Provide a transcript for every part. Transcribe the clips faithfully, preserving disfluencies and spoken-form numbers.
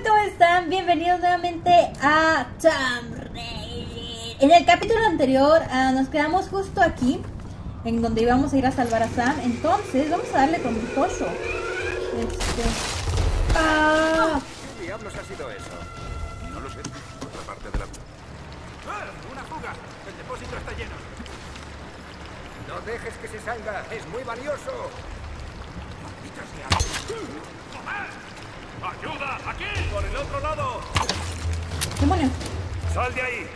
¿Cómo están? Bienvenidos nuevamente a Tomb Raider. En el capítulo anterior uh, nos quedamos justo aquí, en donde íbamos a ir a salvar a Sam. Entonces vamos a darle con un pollo. Este... ¡Ah! ¿Qué diablos ha sido eso? No lo sé. Otra parte de la... ¡Ah! ¡Una fuga! El depósito está lleno. No dejes que se salga. Es muy valioso. ¡Maldita sea! ¡Ayuda! ¡Aquí! ¡Por el otro lado! ¡Demonios! ¡Sal de ahí!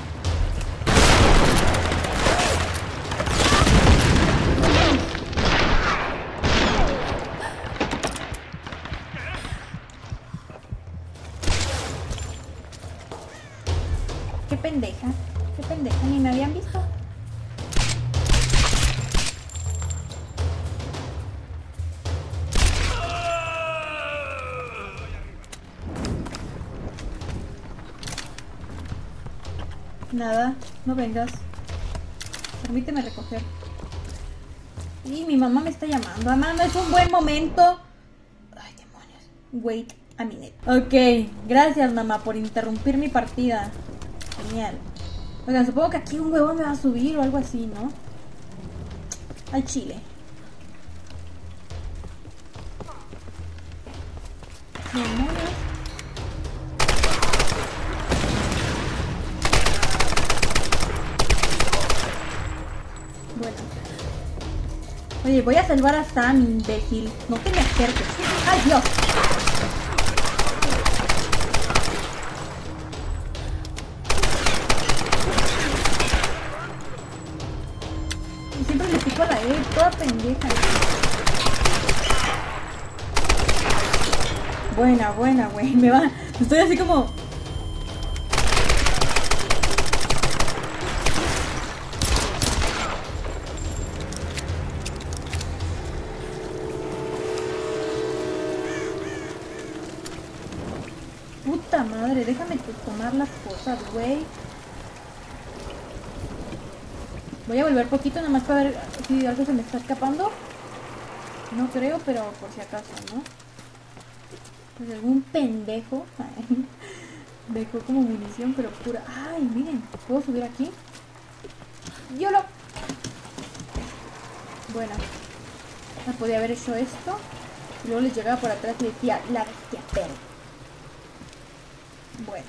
¡Qué pendeja! ¡Qué pendeja! Ni me habían visto. Nada, no vengas. Permíteme recoger. Y mi mamá me está llamando. Mamá, no es un buen momento. Ay, demonios. Wait a minute. Ok, gracias mamá por interrumpir mi partida. Genial. Oigan, supongo que aquí un huevo me va a subir o algo así, ¿no? Al chile. Demonios. Bueno. Oye, voy a salvar a Sam, imbécil. No te me acerques. ¡Ay, Dios! Y siempre le pico a la E, toda pendeja. Buena, buena, güey. Me va... Estoy así como... Puta madre, déjame tomar las cosas, güey. Voy a volver poquito nada más para ver si algo se me está escapando. No creo, pero por si acaso, ¿no? Pues algún pendejo dejó como munición, pero pura. Ay, miren, ¿puedo subir aquí? Yo lo... Bueno, no podía haber hecho esto. Y luego les llegaba por atrás y decía, la bestia perra. Bueno,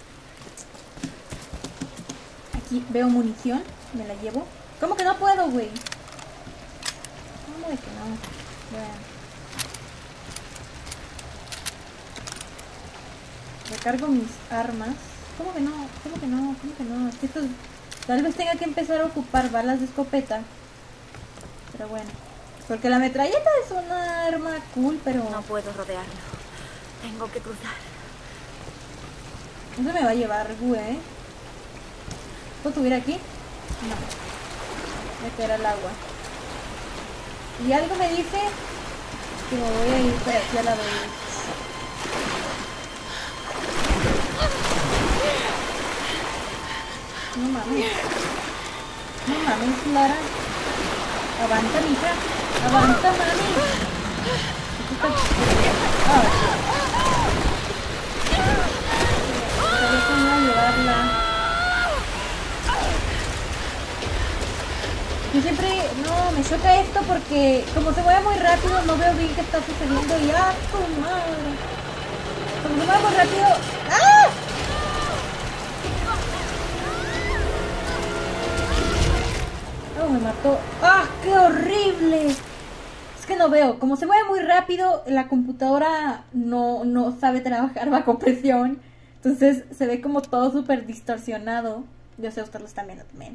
aquí veo munición, me la llevo. ¿Cómo que no puedo, güey? ¿Cómo de que no? Bueno. Recargo mis armas. ¿Cómo que no? ¿Cómo que no? ¿Cómo que no? Es que esto... Tal vez tenga que empezar a ocupar balas de escopeta. Pero bueno. Porque la metralleta es una arma cool, pero... No puedo rodearlo. Tengo que cruzar. Eso me va a llevar, güey. ¿Puedo subir aquí? No. Voy a caer al agua. Y algo me dice que me voy a ir por aquí a la derecha. No mames. No mames, Lara. Avanza, mija. Avanza, mami. Aquí está. Ah. Voy a llevarla. Yo siempre, no, me choca esto porque como se mueve muy rápido no veo bien qué está sucediendo y ¡ah, tu madre! Como se mueve muy rápido, ¡ah! Oh, me mató. ¡Ah, qué horrible! Es que no veo, como se mueve muy rápido la computadora no, no sabe trabajar bajo presión. Entonces se ve como todo súper distorsionado. Yo sé, ustedes lo están viendo también.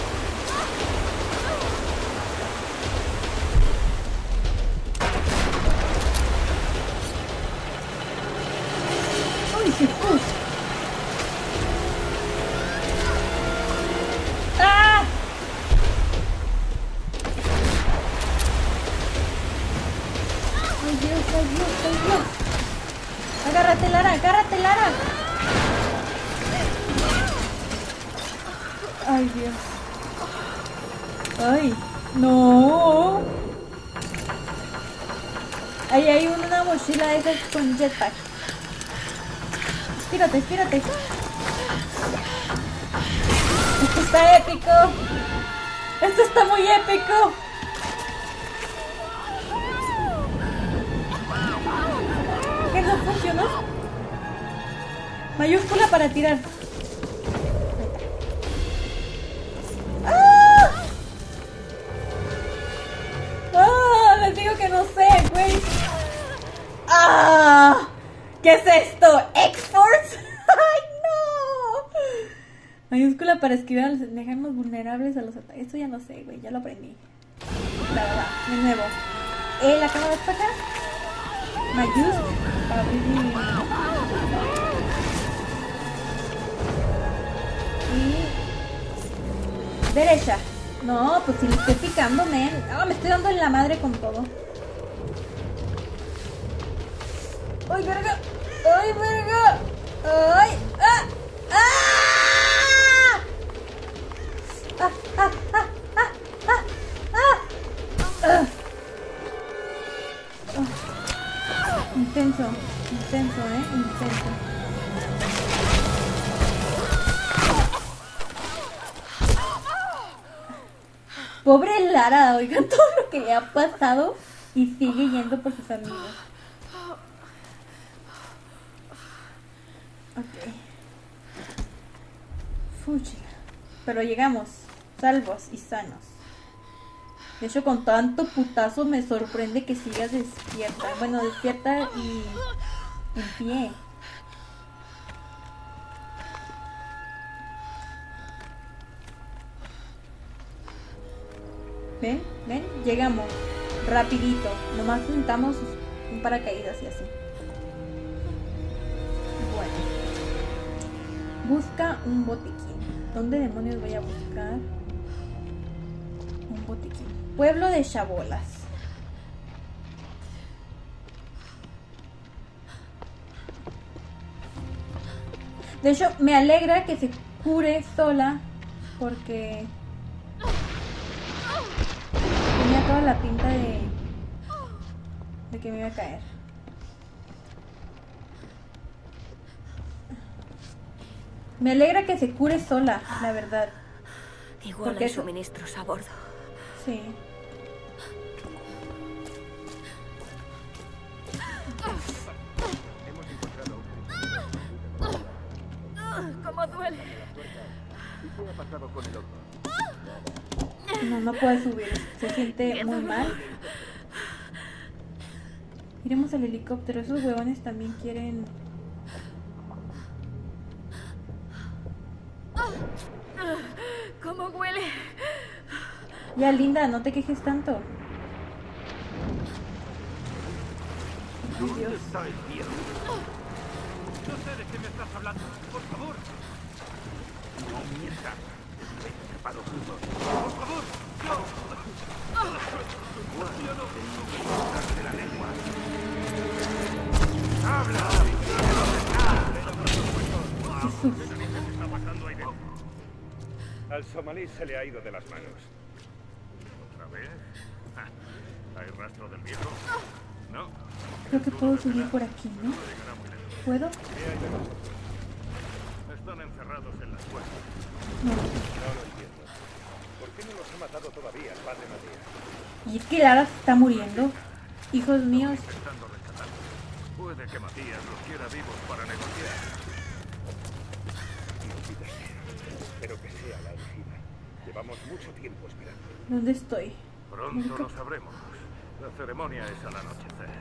¡Uy, Jesús! ¡Ah! ¡Ay, Dios, ay, Dios, ay, Dios! ¡Agárrate, Lara! ¡Agárrate, Lara! Ay, Dios. Ay, no. Ahí hay una mochila de esas con jetpack. Estírate, estírate. Esto está épico. Esto está muy épico. ¿Qué no funcionó? Mayúscula para tirar. ¡Ah! ¡Ah! Les digo que no sé, güey. ¡Ah! ¿Qué es esto? ¿X-Force? ¡Ay, no! Mayúscula para esquivar a los, dejarnos vulnerables a los ataques. Esto ya no sé, güey. Ya lo aprendí. Va, va, va. De nuevo. Eh, la cámara está acá. Mayúscula para abrir mi... Y... derecha. No, pues si le estoy picando, men. Ah, me estoy dando en la madre con todo. ¡Ay, verga! ¡Ay, verga! ¡Ay! ¡Ah! ¡Ah! ¡Ah! ¡Ah! ¡Ah! ¡Ah! ¡Ah! ¡Ah! ¡Ah! Intenso, intenso, ¿eh? Intenso. Pobre Lara, oigan todo lo que le ha pasado y sigue yendo por sus amigos. Ok. Fuchi. Pero llegamos, salvos y sanos. De hecho, con tanto putazo me sorprende que sigas despierta. Bueno, despierta y en pie. ¿Ven? ¿Ven? Llegamos. Rapidito. Nomás juntamos un paracaídas y así. Bueno. Busca un botiquín. ¿Dónde demonios voy a buscar un botiquín? Pueblo de Chabolas. De hecho, me alegra que se cure sola porque tenía toda la pinta de de que me iba a caer. Me alegra que se cure sola, la verdad. Igual porque hay eso... suministros a bordo. Sí. ¿Cómo duele? ¿Qué ha pasado con el otro? No, no puede subir. Se siente muy mal. Iremos al helicóptero. Esos huevones también quieren... ¿Cómo huele? Ya, linda, no te quejes tanto. ¿Dónde está el viejo? No sé de qué me estás hablando. Por favor. No mientas. He escapado juntos. Por favor. Yo. Yo no. De la lengua. Habla. ¿Qué está pasando ahí dentro? Al somalí se le ha ido de las manos. ¿Otra vez? ¿Hay rastro del viejo? No. Creo que puedo subir por aquí, ¿no? ¿Puedo? ¿Qué hay de nosotros? Están encerrados en las puertas. No. No lo entiendo. ¿Por qué no los ha matado todavía el padre Matías? Y es que Lara se está muriendo. Hijos míos. Intentando rescatarlos. Puede que Matías los quiera vivos para negociar. Maldita sea. Espero que sea la elegida. Llevamos mucho tiempo esperando. ¿Dónde estoy? Pronto lo sabremos. La ceremonia es al anochecer.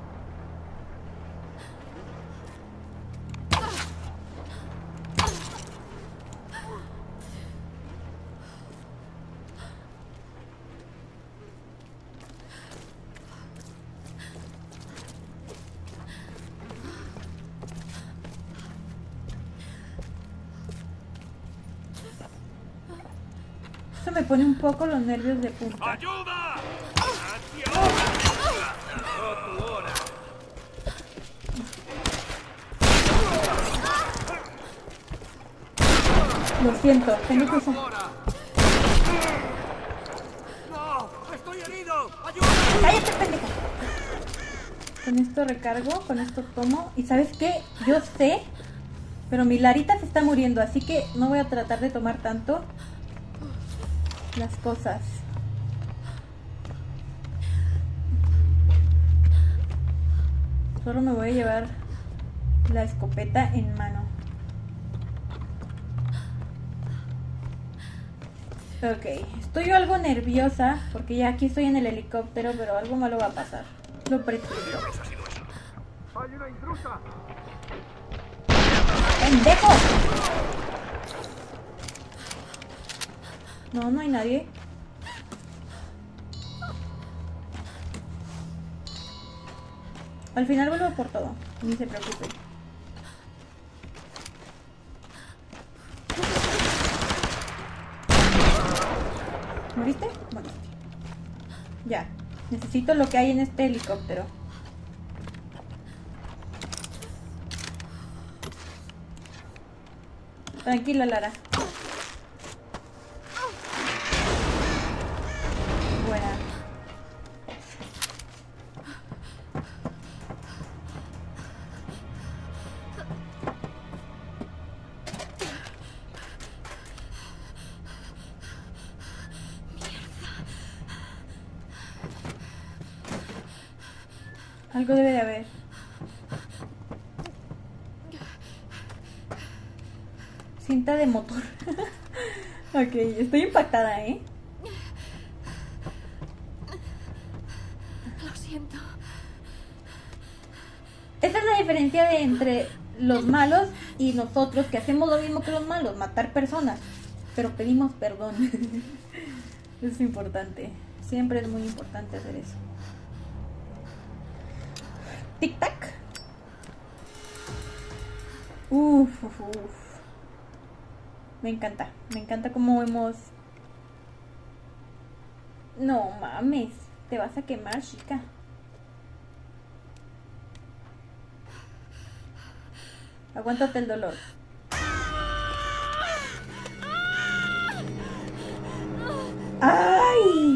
Eso me pone un poco los nervios de punta. ¡Ayuda! Lo siento, tengo que usar... ¡No! ¡Estoy herido! ¡Ayuda! ¡Cállate, pendeja! Con esto recargo, con esto tomo. ¿Y sabes qué? Yo sé Pero mi Larita se está muriendo, así que no voy a tratar de tomar tanto las cosas. Solo me voy a llevar la escopeta en mano. Ok, estoy algo nerviosa porque ya aquí estoy en el helicóptero, pero algo malo va a pasar. Lo presiento. ¡Hay una intrusa! ¡Pendejo! No, no hay nadie. Al final vuelvo por todo, ni se preocupen. ¿Moriste? Moriste. Ya, necesito lo que hay en este helicóptero. Tranquila, Lara. Buena. Algo debe de haber. Cinta de motor. Ok, estoy impactada, ¿eh? Lo siento. Esa es la diferencia de entre los malos y nosotros, que hacemos lo mismo que los malos, matar personas, pero pedimos perdón. Es importante. Siempre es muy importante hacer eso. Tic tac. Uf, uf, uf. Me encanta, me encanta cómo hemos... No mames, te vas a quemar, chica. Aguántate el dolor. ¡Ay!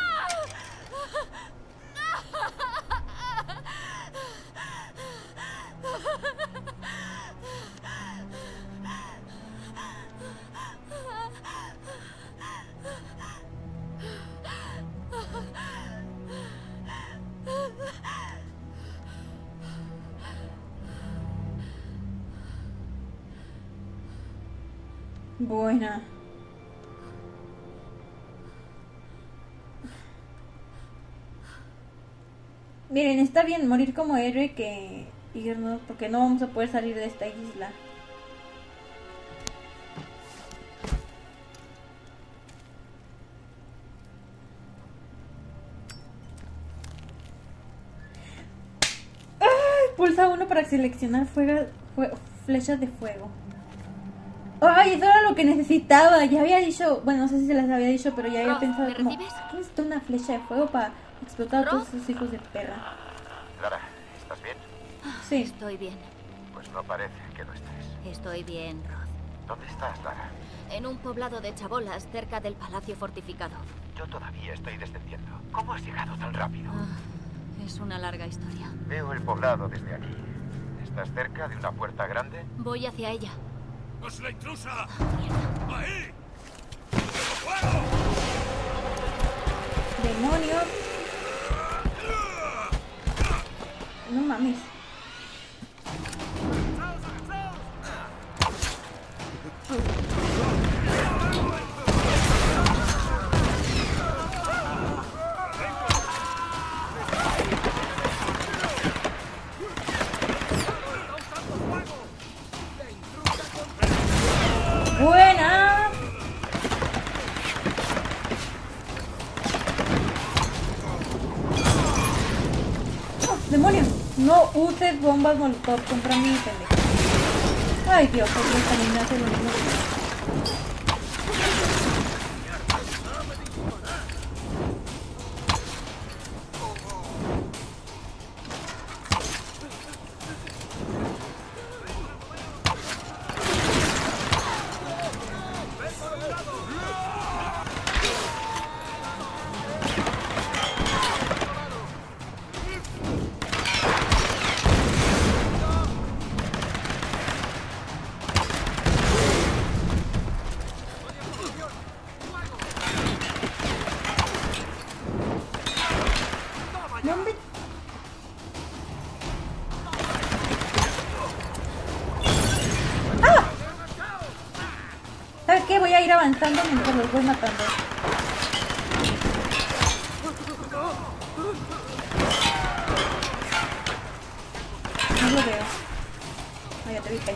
Buena. Miren, está bien morir como héroe que irnos, porque no vamos a poder salir de esta isla. ¡Ay! Pulsa uno para seleccionar fuego, fue, flechas de fuego. Ay, eso era lo que necesitaba. Ya había dicho, bueno, no sé si se las había dicho, pero ya había Roth, pensado ¿me como, recibes? ¿qué necesito una flecha de fuego para explotar a todos ¿Roth? esos hijos de perra? Lara, ¿estás bien? Sí. Estoy bien. Pues no parece que lo estés. Estoy bien, Roth. ¿Dónde estás, Lara? En un poblado de chabolas cerca del palacio fortificado. Yo todavía estoy descendiendo. ¿Cómo has llegado tan rápido? Ah, es una larga historia. Veo el poblado desde aquí. ¿Estás cerca de una puerta grande? Voy hacia ella. ¡Es la intrusa! Mierda. ¡Ahí! ¡Fuego! Demonios. No mames. Buena. Oh, demonios. No uses bombas molotov contra mí, pendejo. Ay, Dios, otro también me hace lo mismo. qué? Voy a ir avanzando mientras los voy matando. No lo veo. Ah, ya te vi caer.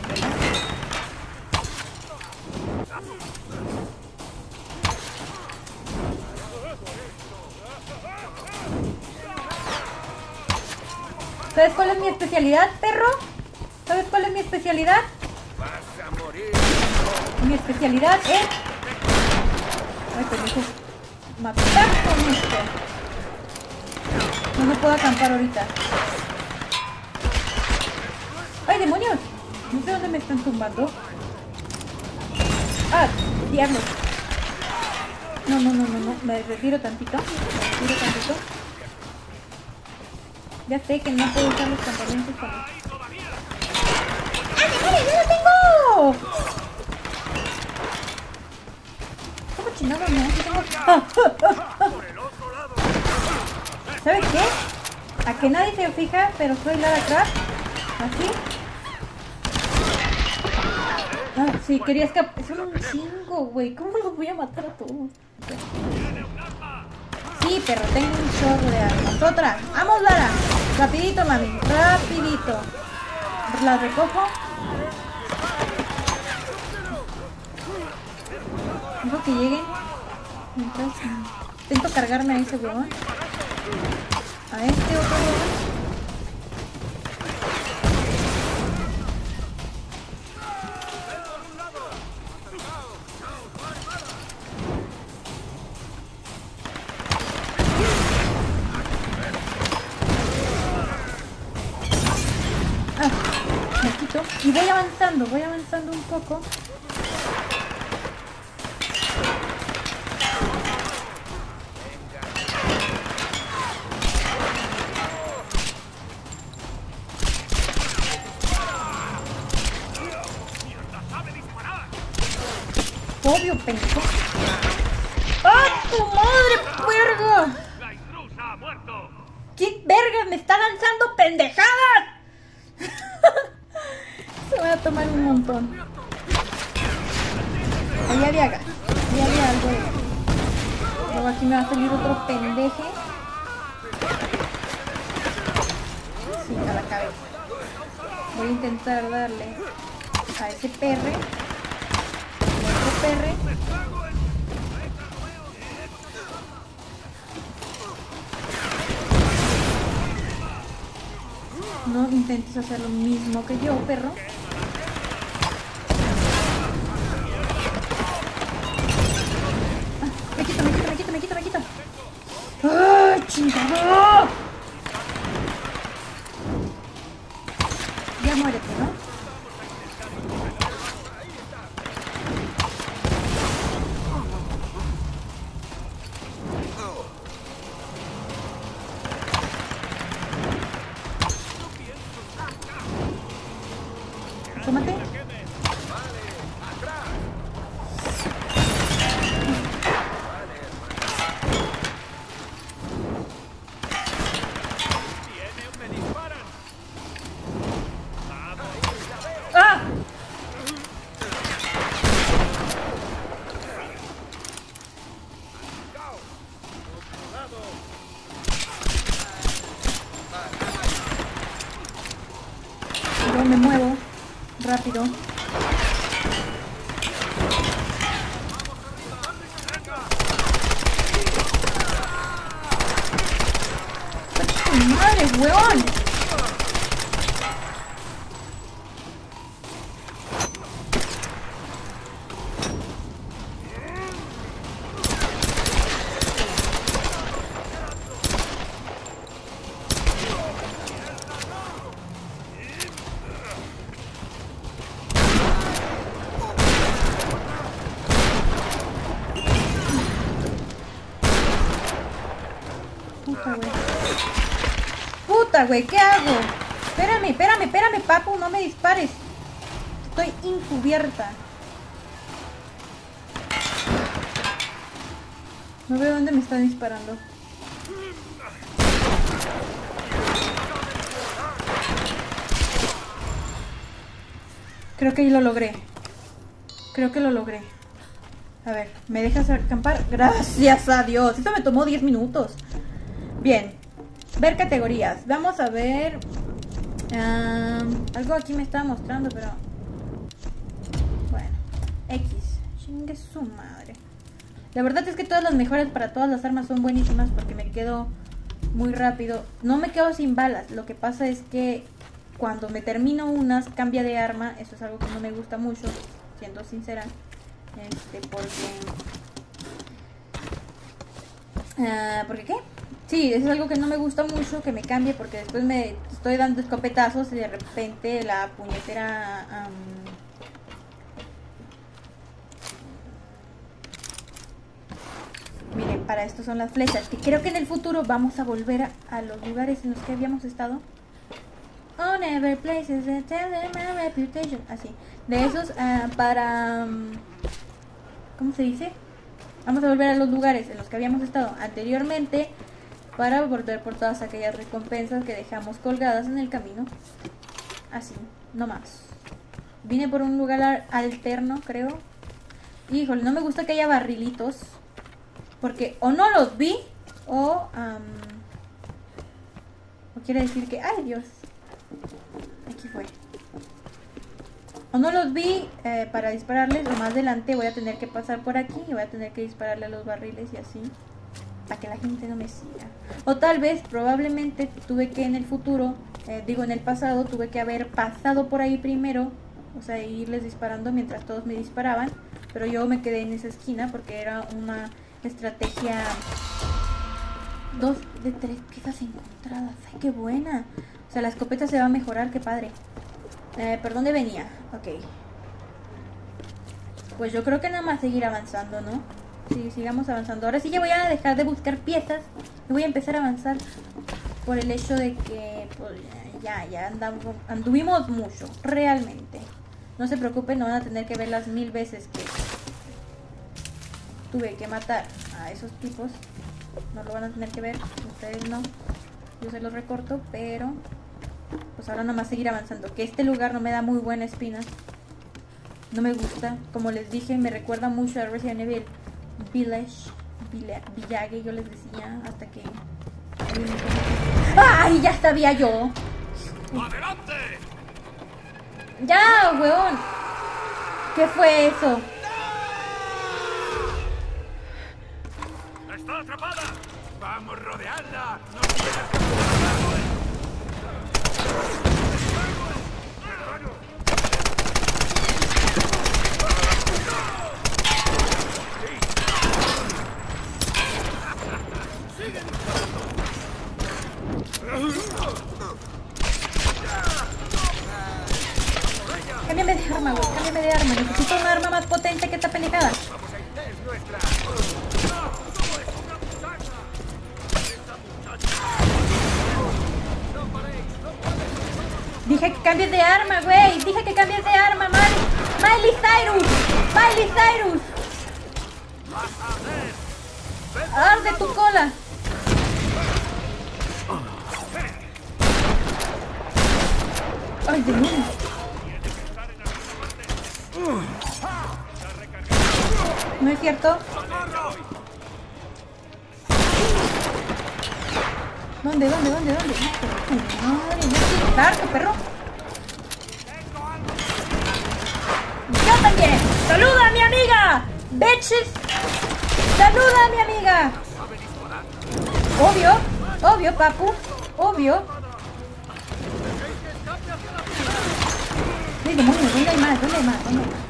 ¿Sabes cuál es mi especialidad, perro? ¿Sabes cuál es mi especialidad? Vas a morir. Mi especialidad es... Ay, pero eso... matar con esto. No me puedo acampar ahorita. ¡Ay, demonios! No sé dónde me están tumbando. ¡Ah! ¡Diablos! No, no, no, no, no. Me retiro tantito. Me retiro tantito. Ya sé que no puedo usar los campamentos para... ¡Ah, demonios! ¡Ya lo tengo! ¿Cómo chingados no? ¿Sí tengo? ¡Ah! ¿Sabes qué? A que nadie se fija, pero soy Lara Croft. Así. Ah, sí, quería escapar. Son un chingo, güey. ¿Cómo los voy a matar a todos? Sí, pero tengo un chorro de armas. Otra. ¡Vamos, Lara! Rapidito, mami. Rapidito. La recojo. Dejo que lleguen. Mientras intento cargarme a ese huevón. A este otro huevón. Y voy avanzando, voy avanzando un poco. Obvio, pendejo. ¡Ah, tu madre, verga! ¡La intrusa ha muerto! ¿Qué verga me está lanzando pendejadas? Se va a tomar un montón. Ahí había gas. Ahí había algo de gas. Luego aquí me va a salir otro pendeje. Sí, a la cabeza. Voy a intentar darle a ese perre. A ese perre. No intentes hacer lo mismo que yo, perro. Ah, me quito, me quito, me quito, me quito, me quito. ¡Ay, chingado! Ya muérete, ¿no? Tómate. ¡Ah! Yo me muevo rápido. ¡Madre, weón! Puta, güey. Puta, güey, ¿qué hago? Espérame, espérame, espérame, papu, no me dispares. Estoy encubierta. No veo dónde me están disparando. Creo que lo logré. Creo que lo logré. A ver, ¿me dejas acampar? Gracias a Dios. Esto me tomó diez minutos. Bien. Ver categorías. Vamos a ver... Um, algo aquí me estaba mostrando, pero... Bueno. X. Chingue su madre. La verdad es que todas las mejoras para todas las armas son buenísimas porque me quedo muy rápido. No me quedo sin balas. Lo que pasa es que cuando me termino unas, cambia de arma. Eso es algo que no me gusta mucho, siendo sincera. Este, porque... Uh, ¿Por qué qué? Sí, eso es algo que no me gusta mucho, que me cambie, porque después me estoy dando escopetazos y de repente la puñetera... Um... Miren, para esto son las flechas, que creo que en el futuro vamos a volver a, a los lugares en los que habíamos estado. On every places that tell them my reputation. Así, de esos uh, para... Um... ¿Cómo se dice? Vamos a volver a los lugares en los que habíamos estado anteriormente para volver por todas aquellas recompensas que dejamos colgadas en el camino. Así, no más. Vine por un lugar alterno, creo. Híjole, no me gusta que haya barrilitos, porque o no los vi o... Um, o quiere decir que... ¡Ay, Dios! Aquí fue. O no los vi eh, para dispararles, o más adelante voy a tener que pasar por aquí y voy a tener que dispararle a los barriles y así, para que la gente no me siga. O tal vez, probablemente, tuve que en el futuro, eh, digo en el pasado, tuve que haber pasado por ahí primero, o sea, irles disparando mientras todos me disparaban, pero yo me quedé en esa esquina porque era una estrategia... Dos de tres piezas encontradas. ¡Ay, qué buena! O sea, la escopeta se va a mejorar, qué padre. Eh, ¿Por dónde venía? Ok. Pues yo creo que nada más seguir avanzando, ¿no? Sí, sigamos avanzando. Ahora sí ya voy a dejar de buscar piezas y voy a empezar a avanzar por el hecho de que pues, ya, ya andamos, anduvimos mucho, realmente. No se preocupen, no van a tener que ver las mil veces que tuve que matar a esos tipos. No lo van a tener que ver, ustedes no. Yo se los recorto, pero... pues ahora nada más seguir avanzando. Que este lugar no me da muy buena espina. No me gusta. Como les dije, me recuerda mucho a Resident Evil Village. Villa, Village, yo les decía. Hasta que... ¡ay! Ya sabía yo. ¡Adelante! ¡Ya, weón! ¿Qué fue eso? ¡Está atrapada! ¡Vamos, rodearla! ¡No quieras capturarla! Cámbiame de arma, güey. Cámbiame de arma. Necesito una arma más potente que esta pendejada. ¡Vamos a ir, es nuestra! Dije que cambies de arma, güey. Dije que cambies de arma, Miley. Miley Cyrus. Miley Cyrus. Arde tu cola. Ay, demonios. ¿No es cierto? ¿Dónde, dónde, dónde, dónde? Madre, yo estoy harto, perro. Yo también. ¡Saluda a mi amiga! ¡Bitches! ¡Saluda a mi amiga! Obvio, obvio, papu. Obvio. ¡Ay, demonios! ¿Dónde hay más? ¿Dónde hay más? ¿Dónde hay más?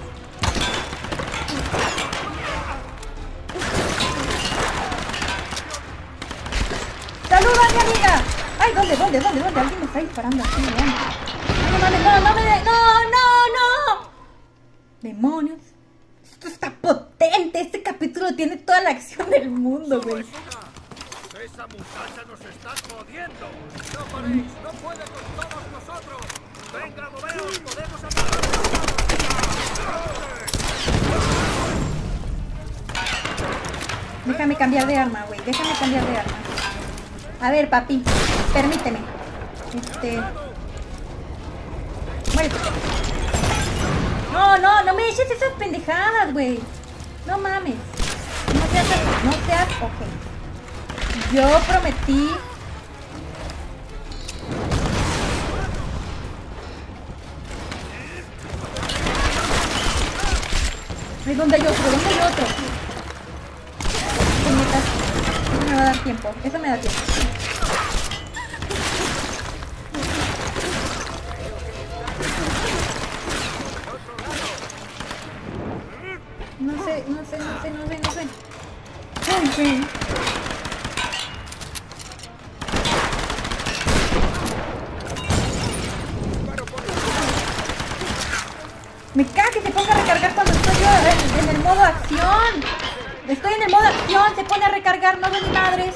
¡Saluda a mi amiga! ¡Ay, dónde, dónde, dónde, dónde! Alguien me está disparando aquí, vean. ¡No mames, no, no me de... ¡No, no, no! ¡Demonios! Esto está potente. Este capítulo tiene toda la acción del mundo, güey. ¡Esa muchacha nos está jodiendo! ¡No paréis! ¡No puede con todos nosotros! ¡Venga, moveos! ¡Podemos atacar! Déjame cambiar de arma, güey. Déjame cambiar de arma. A ver, papi. Permíteme. Este... Muérete. No, no, no me eches esas pendejadas, güey. No mames. No seas, no seas, ok. Yo prometí. ¿De dónde hay otro? ¿De dónde hay otro? Puñetas. Eso me va a dar tiempo. Eso me da tiempo. No sé, no sé, no sé, no sé, no sé. Ay, güey. Me caga que se ponga a recargar cuando estoy yo en, en el modo acción. Estoy en el modo acción, se pone a recargar, no ve ni madres.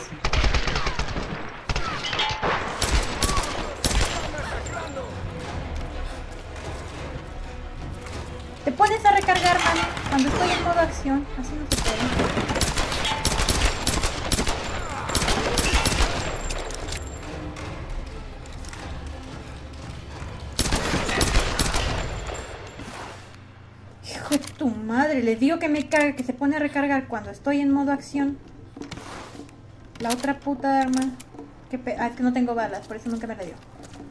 Te pones a recargar, man, cuando estoy en modo acción. Así no se puede. Hijo de tu madre, les digo que me caga que se pone a recargar cuando estoy en modo acción. La otra puta arma. Que pe ah, es que no tengo balas, por eso nunca me la dio.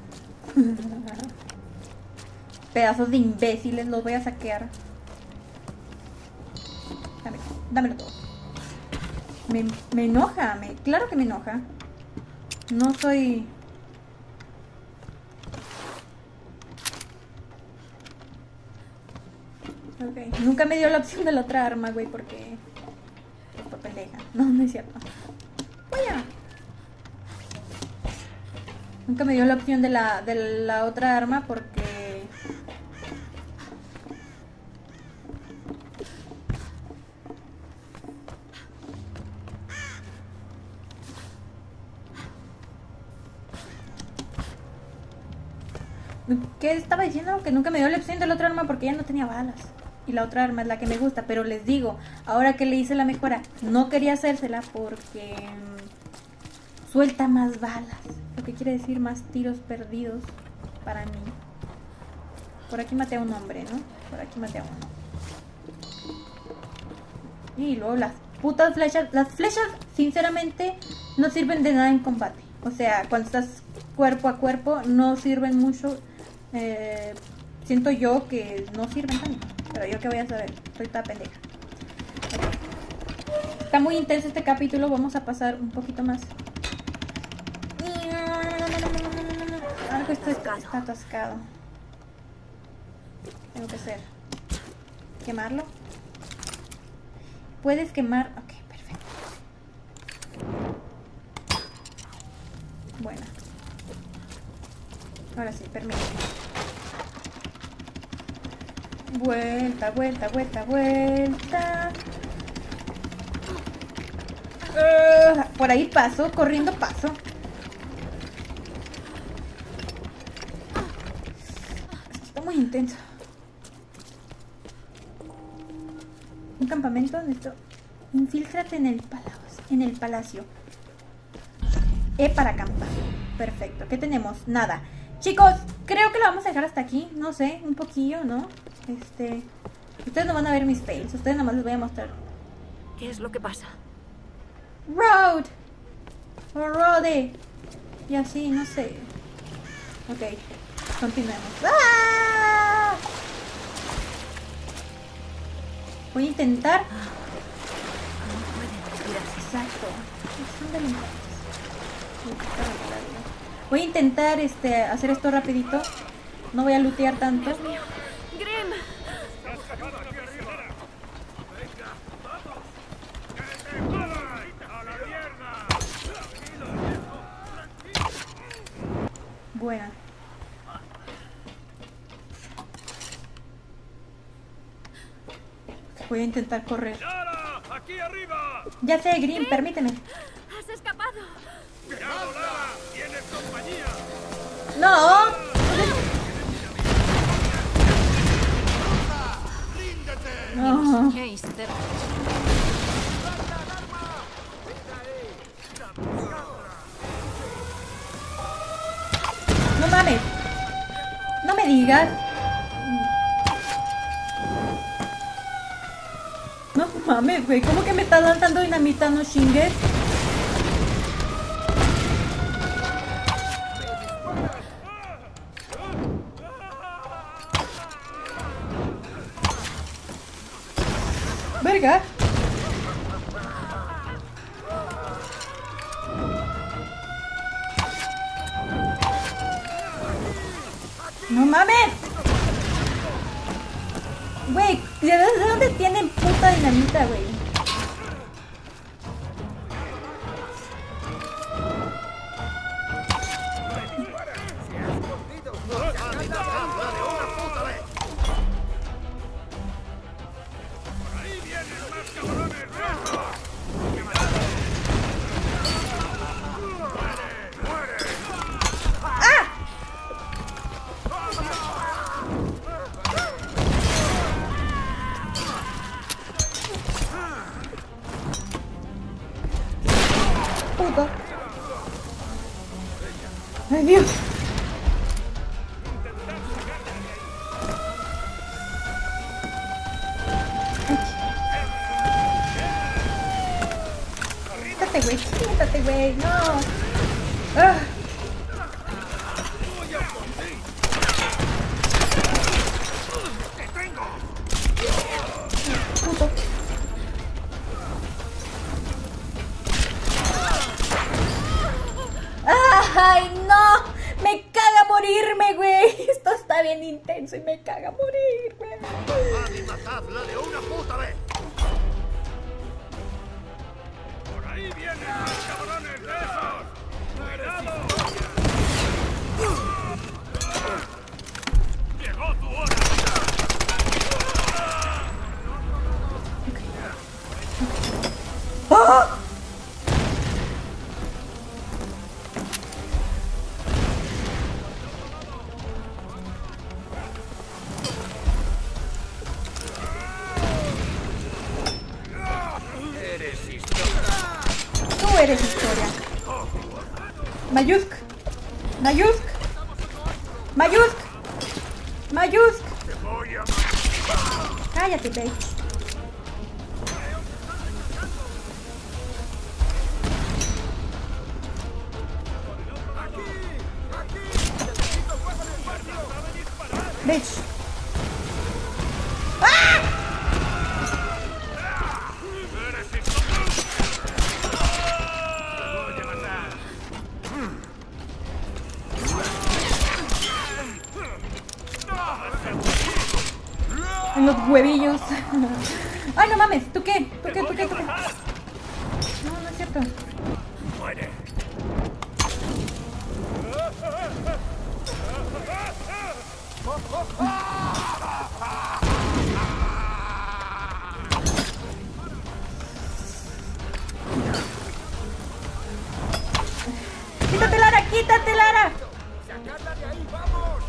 Pedazos de imbéciles, los voy a saquear. Dámelo, dámelo todo. Me, me enoja, me, claro que me enoja. No soy... Ok, nunca me dio la opción de la otra arma, güey, porque... Por pendeja. No, no es cierto. Vaya. Nunca me dio la opción de la, de la otra arma porque... ¿Qué estaba diciendo? Que nunca me dio la opción de la otra arma porque ya no tenía balas. Y la otra arma es la que me gusta. Pero les digo, ahora que le hice la mejora, no quería hacérsela porque mmm, suelta más balas. Lo que quiere decir más tiros perdidos para mí. Por aquí maté a un hombre, ¿no? Por aquí maté a uno. Y luego las putas flechas. Las flechas, sinceramente, no sirven de nada en combate. O sea, cuando estás cuerpo a cuerpo, no sirven mucho. Eh, siento yo que no sirven tanto. Pero yo qué voy a saber. Estoy toda pendeja. Okay. Está muy intenso este capítulo. Vamos a pasar un poquito más. Algo está, está, está atascado. Tengo que hacer. ¿Quemarlo? Puedes quemar. Ok, perfecto. Bueno. Ahora sí, permíteme. Vuelta, vuelta, vuelta, vuelta. Uh, por ahí paso, corriendo paso. Esto está muy intenso. Un campamento, necesito. Infíltrate en el palacio. En el palacio. E para acampar. Perfecto. ¿Qué tenemos? Nada. Chicos, creo que lo vamos a dejar hasta aquí. No sé, un poquillo, ¿no? Este... Ustedes no van a ver mis fails. Ustedes nomás les voy a mostrar. ¿Qué es lo que pasa? Road. O Rode. Y así, no sé. Ok. Continuemos. ¡Ah! Voy a intentar... No pueden respirar. Exacto. Son delincuentes. Voy a intentar este, hacer esto rapidito. No voy a lootear tanto. ¡Grim! Buena. Voy a intentar correr. ¡Aquí arriba! Ya sé, Grim, permíteme. ¡Has escapado! ¡Tienes compañía! ¡No! No. Ace, te- No mames. No me digas. No mames, güey. ¿Cómo que me estás lanzando dinamita? No chingues. Verga. No mames. Güey, ¿de dónde tienen puta dinamita, güey? Ay, Dios. Quítate, güey. Quítate, güey. No. Ah. Puto. ¡Ay, no! ¡Me caga morirme, güey! Esto está bien intenso y me caga morir, güey. ¡Matad y matadla de una puta vez! ¡Por ahí vienen más cabrones de esos! ¡Cuidado! ¡Llegó tu hora! ¡Oh! Eres historia. Mayusk. Mayusk. Mayusk. Mayusk. Cállate, bitch. Bitch. En los huevillos. Ay, no mames. ¿Tú qué? ¿Tú qué? ¿Tú qué? ¿Tú qué? No, no es cierto. Muere. ¡Quítate, Lara! ¡Quítate, Lara! ¡Sacadla de ahí, vamos!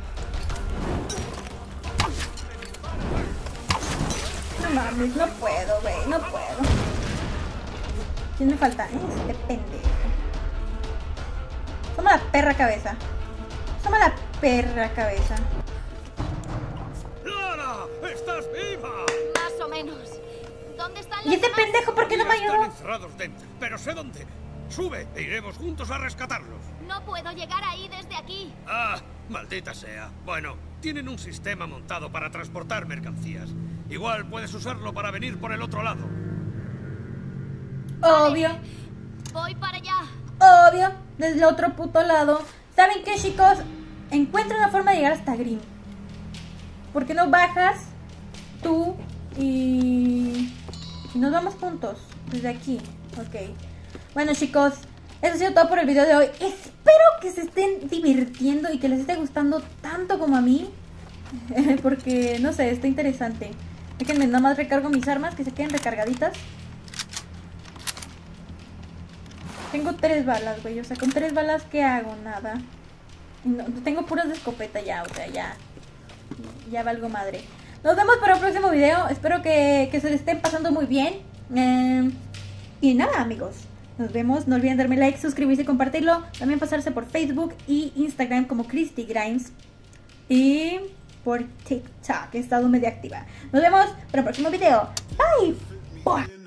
No mames, no puedo, güey, no puedo. ¿Quién me falta? Este pendejo. Somos la perra cabeza. Somos la perra cabeza. ¡Lara! ¡Estás viva! Más o menos. ¿Dónde están los ¿Y ese demás? pendejo por qué no me Están ayudó? encerrados dentro, pero sé dónde. Sube e iremos juntos a rescatarlos. No puedo llegar ahí desde aquí. Ah, maldita sea. Bueno, tienen un sistema montado para transportar mercancías. Igual puedes usarlo para venir por el otro lado. Obvio, Voy para allá. obvio. Desde el otro puto lado. ¿Saben qué, chicos? Encuentra una forma de llegar hasta Grimm. ¿Por qué no bajas tú y... y nos vamos juntos? Desde aquí. Ok. Bueno, chicos, eso ha sido todo por el video de hoy. Espero que se estén divirtiendo y que les esté gustando tanto como a mí. Porque, no sé, está interesante. Déjenme, nada más recargo mis armas, que se queden recargaditas. Tengo tres balas, güey. O sea, con tres balas, ¿qué hago? Nada. No, tengo puras de escopeta ya, o sea, ya. Ya valgo madre. Nos vemos para un próximo video. Espero que, que se le estén pasando muy bien. Eh, y nada, amigos. Nos vemos. No olviden darme like, suscribirse y compartirlo. También pasarse por Facebook y Instagram como Christy Grimes. Y por TikTok. He estado medio activa. Nos vemos para el próximo video. Bye. Bye.